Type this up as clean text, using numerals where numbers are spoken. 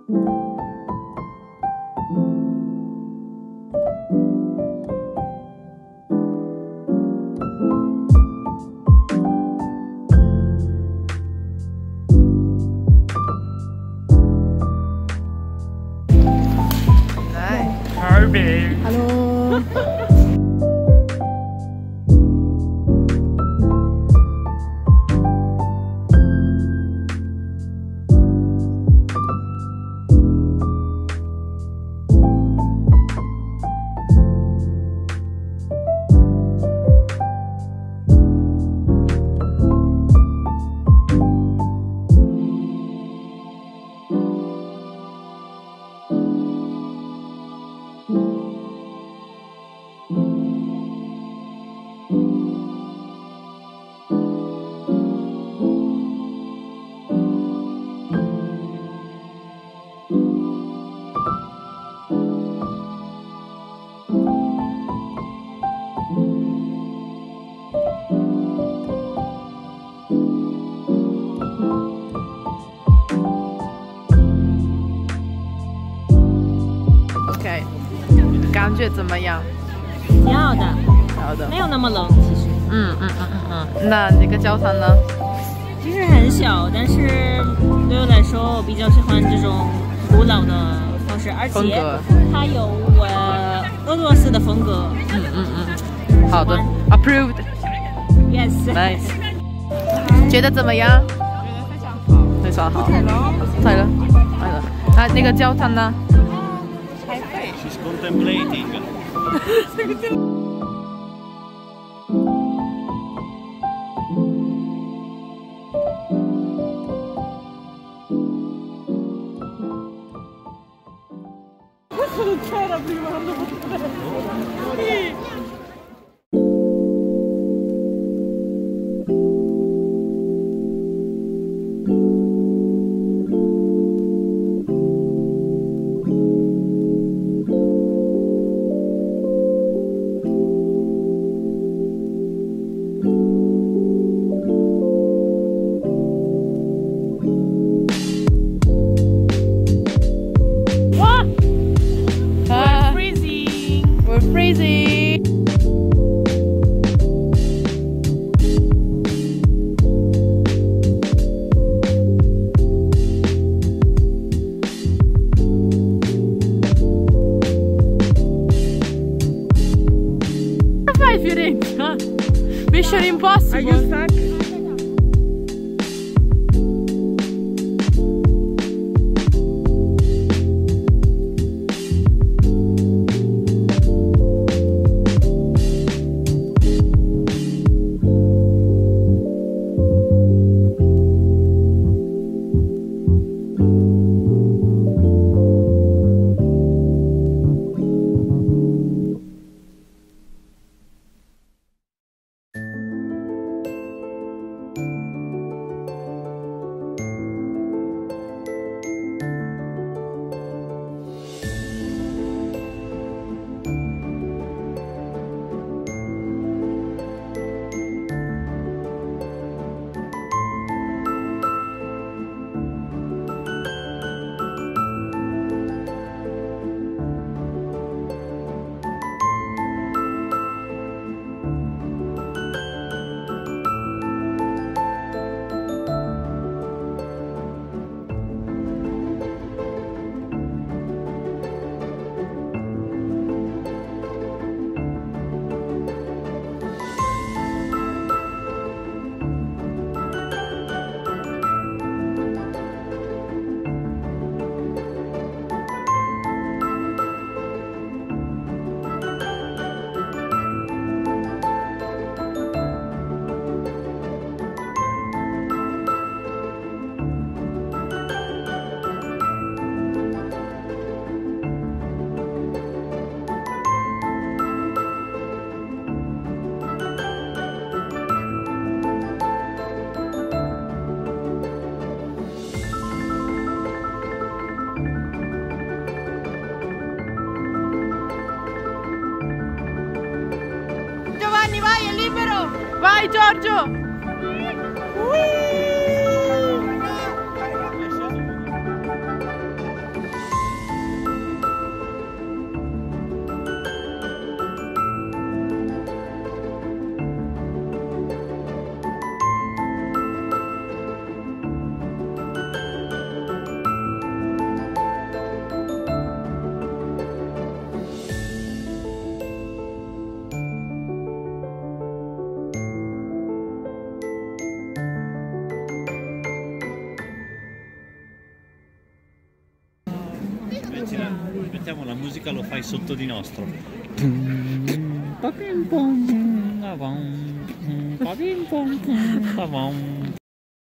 Harbin. Hello. OK， 感觉怎么样？ 挺好的， 好的， 没有那么冷，其实。 那那个教堂呢？ 其实很小，但是对我来说，我比较喜欢这种古老的方式，而且它有俄罗斯的风格。 好的 ，approved。 Yes。 Nice。觉得怎么样？非常好。非常好。对了。啊，那个教堂呢？ She's contemplating. Non c'era prima, non lo potevo. Fiorenza? Mission Impossible. Are you stuck? Giovanni, vai, è libero! Vai, Giorgio! Mettiamo la musica, lo fai sotto di nostro.